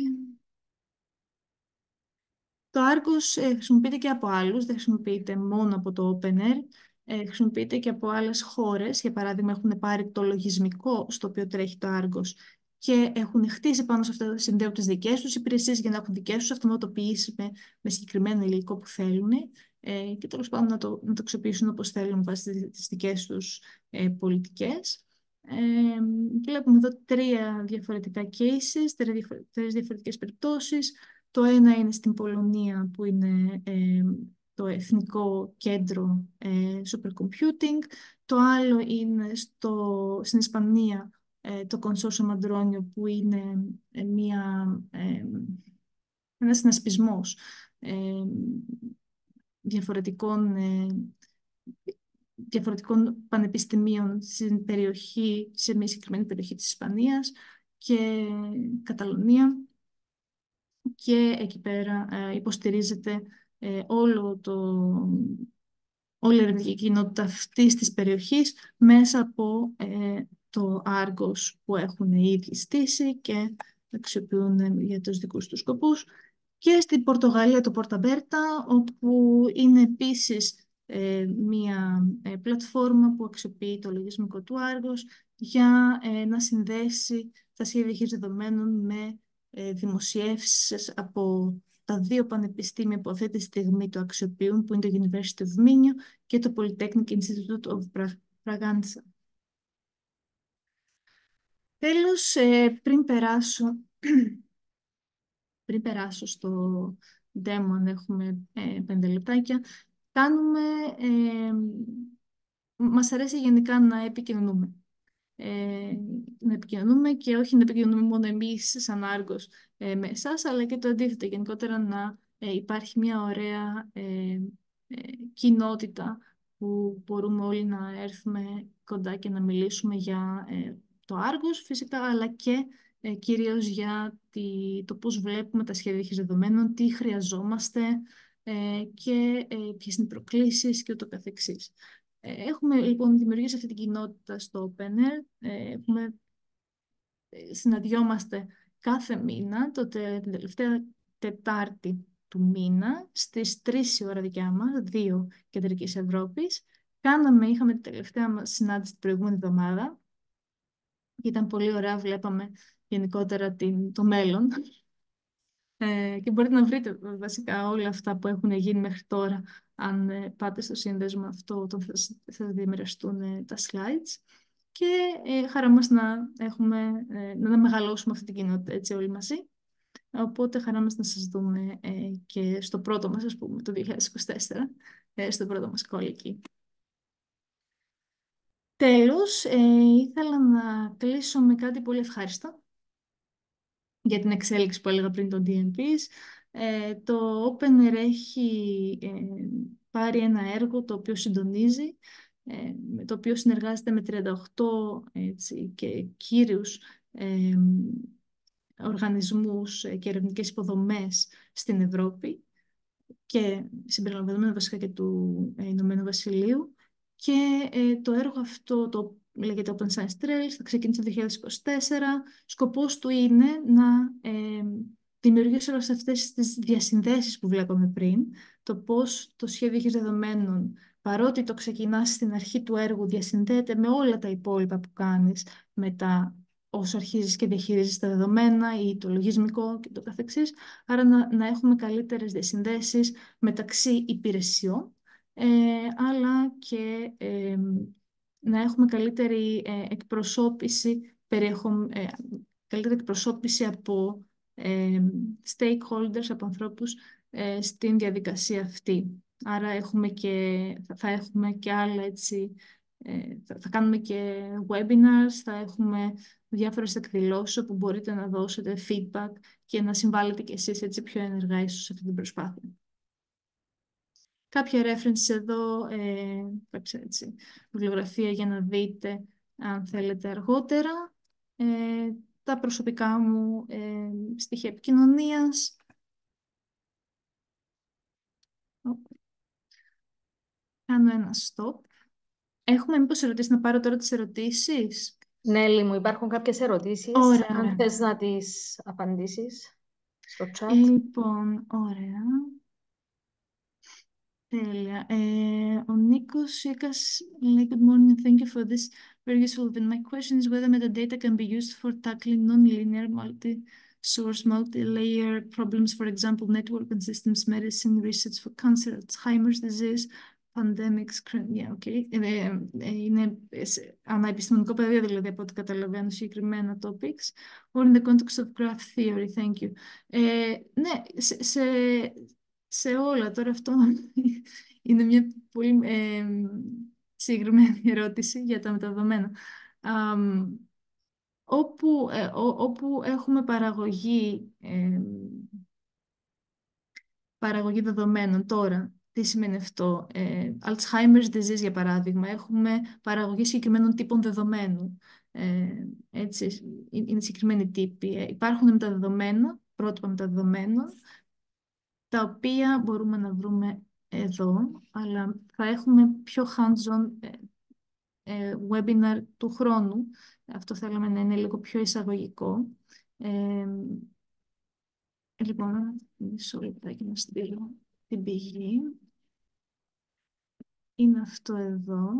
Το Argos ε, χρησιμοποιείται και από άλλους, δεν χρησιμοποιείται μόνο από το Opener, ε, χρησιμοποιείται και από άλλες χώρες. Για παράδειγμα, έχουν πάρει το λογισμικό στο οποίο τρέχει το Argos και έχουν χτίσει πάνω σε αυτό, συνδέουν τις δικές τους υπηρεσίες για να έχουν δικές τους αυτοματοποιήσεις με, με συγκεκριμένο υλικό που θέλουν, ε, και τέλος πάντων να το, να το αξιοποιήσουν όπως θέλουν βάσει τις δικές τους ε, πολιτικές. Ε, βλέπουμε εδώ τρία διαφορετικά cases, τρεις διαφορετικές περιπτώσεις. Το ένα είναι στην Πολωνία, που είναι ε, το Εθνικό Κέντρο ε, Supercomputing. Το άλλο είναι στο, στην Ισπανία, ε, το Consortium Andronio, που είναι ε, μια, ε, ένας συνασπισμός ε, διαφορετικών ε, διαφορετικών πανεπιστημίων στην περιοχή, σε μια συγκεκριμένη περιοχή της Ισπανίας και Καταλωνία. Και εκεί πέρα ε, υποστηρίζεται ε, όλο το, όλη η ερευνητική κοινότητα αυτής της περιοχής μέσα από ε, το Argos που έχουν οι ίδιοι στήσει και αξιοποιούν για τους δικούς τους σκοπούς. Και στην Πορτογαλία το Πορταμπέρτα, όπου είναι επίσης ε, μία ε, πλατφόρμα που αξιοποιεί το λογισμικό του Argos για ε, να συνδέσει τα σχέδια διαχείρισης δεδομένων με ε, δημοσιεύσεις από τα δύο πανεπιστήμια που αυτή τη στιγμή το αξιοποιούν, που είναι το University of Minho και το Polytechnic Institute of Bragança. Τέλος, ε, πριν περάσω, πριν περάσω στο demo, αν έχουμε ε, πέντε λεπτάκια, κάνουμε, ε, μας αρέσει γενικά να επικοινωνούμε. Ε, να επικοινωνούμε και όχι να επικοινωνούμε μόνο εμείς σαν Άργος ε, με εσάς, αλλά και το αντίθετο, γενικότερα να ε, υπάρχει μια ωραία ε, ε, κοινότητα που μπορούμε όλοι να έρθουμε κοντά και να μιλήσουμε για ε, το Άργος φυσικά, αλλά και ε, κυρίως για τη, το πώς βλέπουμε τα σχέδια διαχείρισης δεδομένων, τι χρειαζόμαστε ε, και ε, ποιες είναι οι προκλήσεις και ούτω καθεξής. Ε, Έχουμε λοιπόν δημιουργήσει αυτή την κοινότητα στο Open Air. Ε, Έχουμε, ε, συναντιόμαστε κάθε μήνα, το τε- την τελευταία Τετάρτη του μήνα, στις τρεις η ώρα δικιά μας, δύο Κεντρικής Ευρώπης. Κάναμε, είχαμε την τελευταία μας συνάντηση την προηγούμενη εβδομάδα και ήταν πολύ ωραία, βλέπαμε γενικότερα την, το μέλλον. Ε, και μπορείτε να βρείτε βασικά όλα αυτά που έχουν γίνει μέχρι τώρα, αν ε, πάτε στο σύνδεσμο αυτό, όταν θα, σ- θα διαμοιραστούν ε, τα slides. Και ε, χαρά μας να, έχουμε, ε, να μεγαλώσουμε αυτή την κοινότητα έτσι όλοι μαζί. Οπότε χαρά μας να σας δούμε ε, και στο πρώτο μας, ας πούμε, το δύο χιλιάδες είκοσι τέσσερα, ε, στο πρώτο μας call εκεί. Τέλος, ε, ήθελα να κλείσω με κάτι πολύ ευχάριστο για την εξέλιξη που έλεγα πριν των ντι εμ πις. Ε, το OpenAir έχει ε, πάρει ένα έργο το οποίο συντονίζει, ε, με το οποίο συνεργάζεται με τριάντα οκτώ έτσι, και κύριους ε, οργανισμούς και ερευνητικές υποδομές στην Ευρώπη και συμπεριλαμβανομένου βασικά και του ε, Ηνωμένου Βασιλείου. Και ε, το έργο αυτό το λέγεται Open Science Trails, θα ξεκινήσει το δύο χιλιάδες είκοσι τέσσερα. Σκοπός του είναι να ε, δημιουργήσει όλες αυτές τις διασυνδέσεις που βλέπαμε πριν, το πώς το σχέδιο διαχείρισης δεδομένων, παρότι το ξεκινάς στην αρχή του έργου, διασυνδέεται με όλα τα υπόλοιπα που κάνεις μετά όσο αρχίζεις και διαχειρίζεις τα δεδομένα ή το λογισμικό και το καθεξής. Άρα να, να έχουμε καλύτερες διασυνδέσεις μεταξύ υπηρεσιών, ε, αλλά και ε, να έχουμε καλύτερη ε, εκπροσώπηση, περιεχο... ε, καλύτερη εκπροσώπηση από ε, stakeholders, από ανθρώπους ε, στην διαδικασία αυτή. Άρα έχουμε και, θα θα έχουμε και άλλα έτσι, ε, θα, θα κάνουμε και webinars, θα έχουμε διάφορες εκδηλώσεις όπου μπορείτε να δώσετε feedback και να συμβάλλετε κι εσείς έτσι πιο ενεργά ίσως σε αυτή την προσπάθεια. Κάποια reference εδώ, ε, κάποια έτσι, βιβλιογραφία για να δείτε αν θέλετε αργότερα. Ε, τα προσωπικά μου ε, στοιχεία επικοινωνίας. Κάνω ένα stop. Έχουμε μήπως ερωτήσεις, να πάρω τώρα τις ερωτήσεις. Νέλη μου, υπάρχουν κάποιες ερωτήσεις, Ωραία, αν ωραία. θες να τις απαντήσεις στο chat. Λοιπόν, ωραία. Τέλεια. Ε, ο Νίκος Σίκας λέει good morning and thank you for this very useful event. My question is whether metadata can be used for tackling non-linear multi-source, multi-layer problems, for example, network and systems medicine research for cancer, Alzheimer's disease, pandemics, yeah, okay. Ε, ε, ε, είναι σε αναεπιστημονικό πεδίο, δηλαδή, από ό,τι καταλαβαίνω, συγκεκριμένα topics, or in the context of graph theory, thank you. Ε, ναι, σε, σε, σε όλα. Τώρα αυτό είναι μια πολύ ε, συγκεκριμένη ερώτηση για τα μεταδεδομένα. Αμ, όπου, ε, ό- όπου έχουμε παραγωγή, ε, παραγωγή δεδομένων τώρα Τι σημαίνει αυτό? Ε, Alzheimer's disease, για παράδειγμα, έχουμε παραγωγή συγκεκριμένων τύπων δεδομένου. Ε, έτσι, είναι συγκεκριμένοι τύποι. Ε, υπάρχουν μεταδεδομένα, πρότυπα μεταδεδομένων, τα οποία μπορούμε να βρούμε εδώ, αλλά θα έχουμε πιο hands-on ε, ε, webinar του χρόνου. Αυτό θέλαμε να είναι λίγο πιο εισαγωγικό. Ε, λοιπόν, μισό λεπτάκι να στείλω την πηγή. Είναι αυτό εδώ.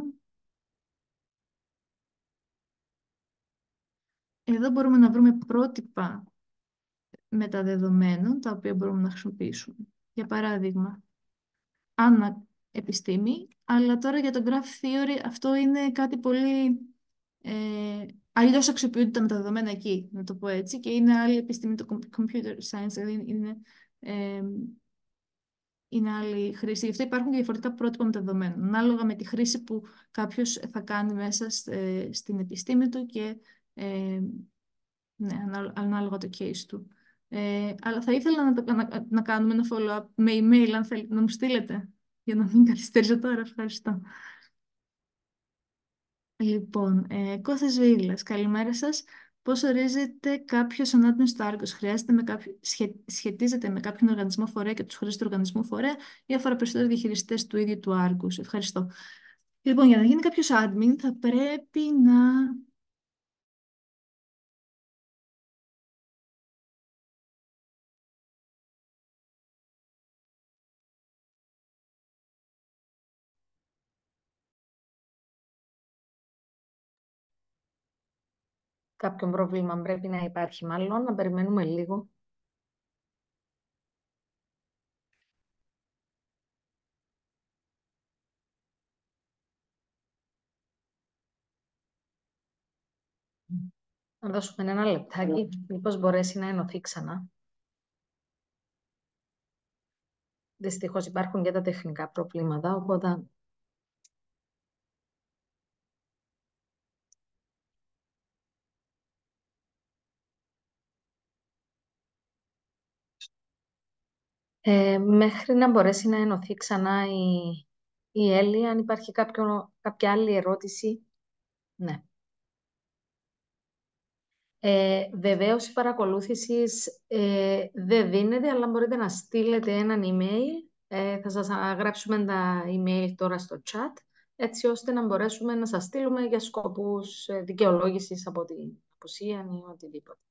Εδώ μπορούμε να βρούμε πρότυπα μεταδεδομένων, τα οποία μπορούμε να χρησιμοποιήσουμε. Για παράδειγμα, Άννα επιστήμη, αλλά τώρα για το graph theory αυτό είναι κάτι πολύ... Ε, αλλιώς αξιοποιούνται τα μεταδεδομένα εκεί, να το πω έτσι, και είναι άλλη επιστήμη, το computer science, δηλαδή είναι, ε, είναι άλλη χρήση. Γι' αυτό υπάρχουν διαφορετικά πρότυπα μεταδεδομένων, ανάλογα με τη χρήση που κάποιος θα κάνει μέσα στε, στην επιστήμη του και ε, ναι, ανάλογα το case του. Ε, αλλά θα ήθελα να, να, να κάνουμε ένα follow-up με email, αν θέλετε να μου στείλετε, για να μην καθυστερήσω τώρα. Ευχαριστώ. Λοιπόν, ε, Κώστας Βίγλας, καλημέρα σας. Πώς ορίζεται κάποιος ανάτομος στο Argos? Χρειάζεται με κάποιο, σχε, σχετίζεται με κάποιον οργανισμό φορέα και τους χρήστες του οργανισμού φορέα ή αφορά περισσότερο διαχειριστές του ίδιου του Argos? Ευχαριστώ. Λοιπόν, για να γίνει κάποιος admin θα πρέπει να... Κάποιο πρόβλημα πρέπει να υπάρχει, μάλλον να περιμένουμε λίγο. Να δώσουμε ένα λεπτάκι, μήπως μπορέσει να ενωθεί ξανά. Δυστυχώς υπάρχουν και τα τεχνικά προβλήματα, οπότε... Ε, μέχρι να μπορέσει να ενωθεί ξανά η, η Έλλη, αν υπάρχει κάποιο, κάποια άλλη ερώτηση. Ναι. Ε, βεβαίως η παρακολούθηση ε, δεν δίνεται, αλλά μπορείτε να στείλετε έναν email. Ε, θα σας γράψουμε τα email τώρα στο chat, έτσι ώστε να μπορέσουμε να σας στείλουμε για σκοπούς ε, δικαιολόγησης από την απουσία ή οτιδήποτε.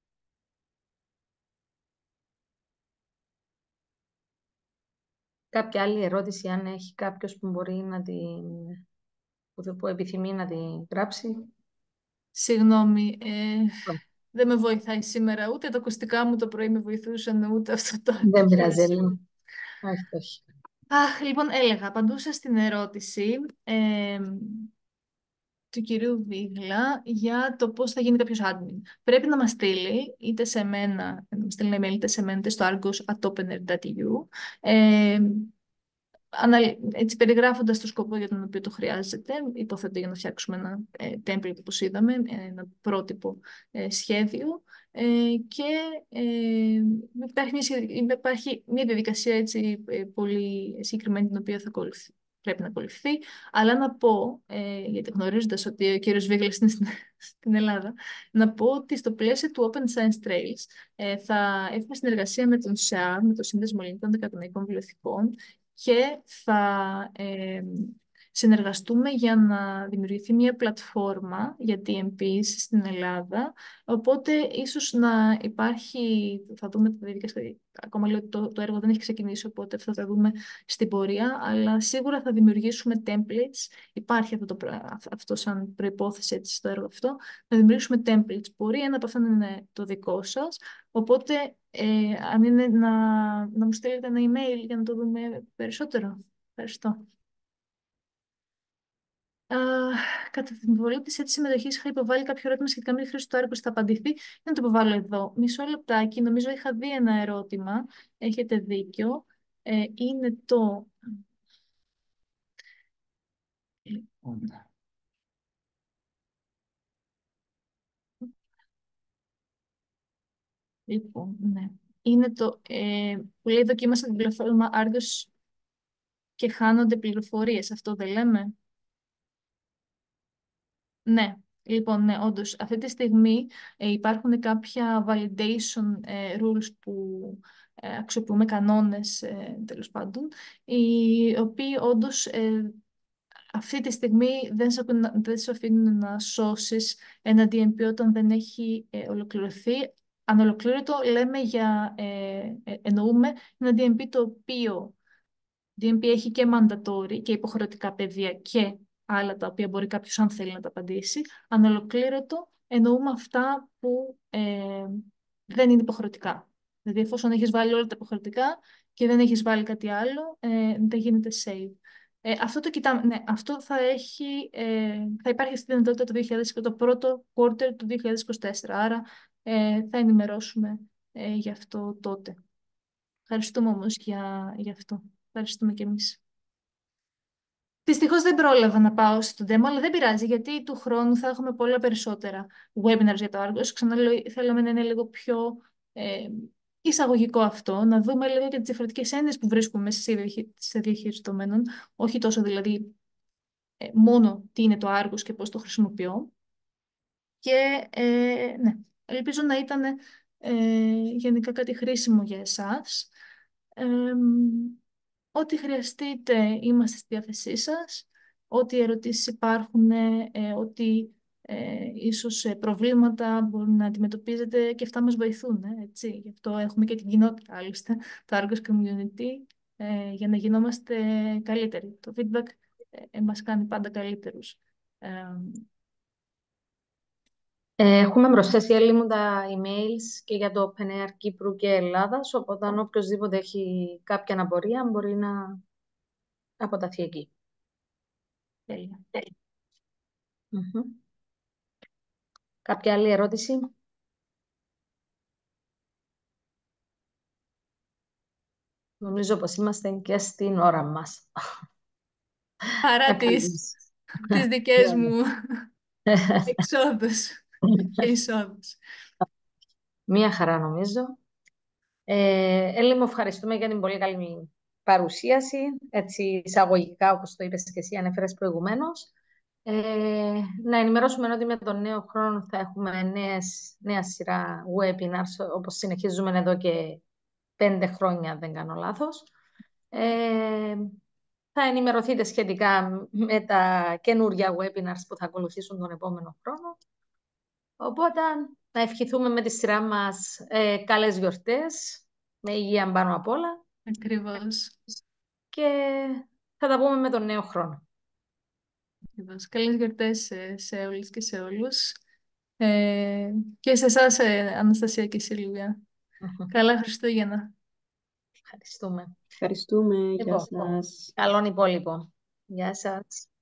Κάποια άλλη ερώτηση, αν έχει κάποιος που μπορεί να την... που επιθυμεί να την γράψει. Συγγνώμη, ε, δεν με βοηθάει σήμερα, ούτε τα ακουστικά μου το πρωί με βοηθούσαν, ούτε αυτό το Δεν πειράζει, χειρασμό. Έλλη. Όχι, όχι. Αχ, λοιπόν, έλεγα, απαντούσα στην ερώτηση ε, του κυρίου Βίγλα για το πώς θα γίνει κάποιος admin. Πρέπει να μας στείλει είτε σε μένα, να μας στείλει ένα email είτε σε μένα, είτε στο argos@opener.eu, ε, ανα- έτσι περιγράφοντας το σκοπό για τον οποίο το χρειάζεται, υποθέτω για να φτιάξουμε ένα ε, template, όπως είδαμε, ένα πρότυπο ε, σχέδιο, ε, και ε, υπάρχει, μια, σχεδι- υπάρχει μια διαδικασία έτσι, ε, πολύ συγκεκριμένη την οποία θα ακολουθεί, πρέπει να ακολουθεί, αλλά να πω, ε, γιατί γνωρίζοντας ότι ο κύριος Βίγλας είναι στην, στην Ελλάδα, να πω ότι στο πλαίσιο του Open Science Trails ε, θα έχουμε συνεργασία με τον ΣΕΑ, με το Σύνδεσμο Ελληνικών Ακαδημαϊκών Βιβλιοθηκών, και θα ε, συνεργαστούμε για να δημιουργηθεί μια πλατφόρμα για τι εμ πις στην Ελλάδα. Οπότε ίσως να υπάρχει, θα δούμε τη διαδικασία, ακόμα λέω ότι το, το έργο δεν έχει ξεκινήσει, οπότε αυτό θα δούμε στην πορεία, αλλά σίγουρα θα δημιουργήσουμε templates. Υπάρχει αυτό, το, αυτό σαν προϋπόθεση έτσι, στο έργο αυτό. Θα δημιουργήσουμε templates. Μπορεί ένα από αυτά να είναι το δικό σας. Οπότε, ε, αν είναι να, να μου στείλετε ένα email για να το δούμε περισσότερο. Ευχαριστώ. Uh, κατά την υποβολή τη αίτηση συμμετοχή, είχα υποβάλει κάποιο ερώτημα σχετικά με τη χρήση του Άρκου. Θα απαντηθεί. Να το υποβάλω εδώ. Μισό λεπτάκι. Νομίζω είχα δει ένα ερώτημα. Έχετε δίκιο. Ε, είναι το. Λοιπόν, λοιπόν ναι. Είναι το ε, που λέει δοκίμασα την πλατφόρμα Argos και χάνονται πληροφορίες. Αυτό δεν λέμε? Ναι. Λοιπόν, ναι, όντως, αυτή τη στιγμή ε, υπάρχουν κάποια validation ε, rules που ε, αξιοποιούμε, κανόνες ε, τέλος πάντων, οι οποίοι όντως ε, αυτή τη στιγμή δεν σε αφήνουν, δεν σε αφήνουν να σώσεις ένα ντι εμ πι όταν δεν έχει ε, ολοκληρωθεί. Ανολοκλήρωτο λέμε για, ε, ε, εννοούμε ένα ντι εμ πι το οποίο ντι εμ πι έχει και mandatory και υποχρεωτικά πεδία και άλλα τα οποία μπορεί κάποιος αν θέλει να τα απαντήσει. Ανολοκλήρωτο εννοούμε αυτά που ε, δεν είναι υποχρεωτικά. Δηλαδή εφόσον έχεις βάλει όλα τα υποχρεωτικά και δεν έχεις βάλει κάτι άλλο, ε, δεν γίνεται save. Ε, αυτό το κοιτάμε, ναι, αυτό θα, έχει, ε, θα υπάρχει στη δυνατότητα το, δύο χιλιάδες είκοσι, το πρώτο quarter του δύο χιλιάδες είκοσι τέσσερα, άρα ε, θα ενημερώσουμε ε, γι' αυτό τότε. Ευχαριστούμε όμως για, για αυτό. Ευχαριστούμε κι εμείς. Δυστυχώς δεν πρόλαβα να πάω στο demo, αλλά δεν πειράζει, γιατί του χρόνου θα έχουμε πολλά περισσότερα webinars για το Argos. Ξαναλέω, θέλαμε να είναι λίγο πιο ε, εισαγωγικό αυτό, να δούμε λίγο και τις διαφορετικές έννοιες που βρίσκουμε μέσα σε διαχει- σε διαχείριση δεδομένων, όχι τόσο δηλαδή ε, μόνο τι είναι το Argos και πώς το χρησιμοποιώ. Και ε, ναι, ελπίζω να ήταν ε, γενικά κάτι χρήσιμο για εσάς. Ε, Ό,τι χρειαστείτε είμαστε στη διάθεσή σας. Ό,τι ερωτήσεις υπάρχουν, ε, ό,τι ε, ίσως ε, προβλήματα μπορούν να αντιμετωπίζετε και αυτά μας βοηθούν. Ε, έτσι. Γι' αυτό έχουμε και την κοινότητα, άλλωστε, το Argos Community, ε, για να γινόμαστε καλύτεροι. Το feedback ε, μας κάνει πάντα καλύτερους. Ε, Ε, Έχουμε προσθέσει όλοι μου τα emails και για το OpenAir Κύπρου και Ελλάδας, οπότε αν οποιοδήποτε έχει κάποια απορία μπορεί να αποταθεί εκεί. τέλεια. Μμμ. Κάποια άλλη ερώτηση? Νομίζω πως είμαστε και στην ώρα μας. Παρά τις, Ευχαριστώ. τις δικές μου εξόδους και εισόδους. Μία χαρά νομίζω. Ε, Έλλη, μου ευχαριστούμε για την πολύ καλή παρουσίαση, έτσι εισαγωγικά όπως το είπες και εσύ, ανέφερες προηγουμένως. Ε, να ενημερώσουμε ότι με τον νέο χρόνο θα έχουμε νέες, νέα σειρά webinars, όπως συνεχίζουμε εδώ και πέντε χρόνια, αν δεν κάνω λάθος. Ε, θα ενημερωθείτε σχετικά με τα καινούργια webinars που θα ακολουθήσουν τον επόμενο χρόνο. Οπότε, να ευχηθούμε με τη σειρά μας ε, καλές γιορτές, με υγεία πάνω απ' όλα. Ακριβώς. Και θα τα πούμε με τον νέο χρόνο. Ακριβώς. Καλές γιορτές σε, σε όλες και σε όλους. Ε, και σε εσάς, ε, Αναστασία και Σίλβια. Καλά Χριστούγεννα. Ευχαριστούμε. Ευχαριστούμε. Γεια Λοιπόν, σας. καλόν υπόλοιπο. Γεια σας.